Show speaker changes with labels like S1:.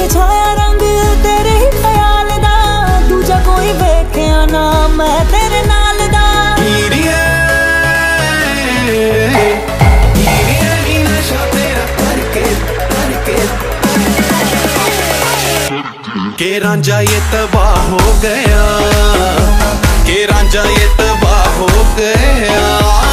S1: छाया रंग तेरे ही ख्याल दा, दूजा कोई वेख्या ना मैं तेरे नाल दा। हीरिये हीरिये नी नशा तेरा करके के रांझा ये तबाह हो गया, के रांझा ये तबाह हो गया।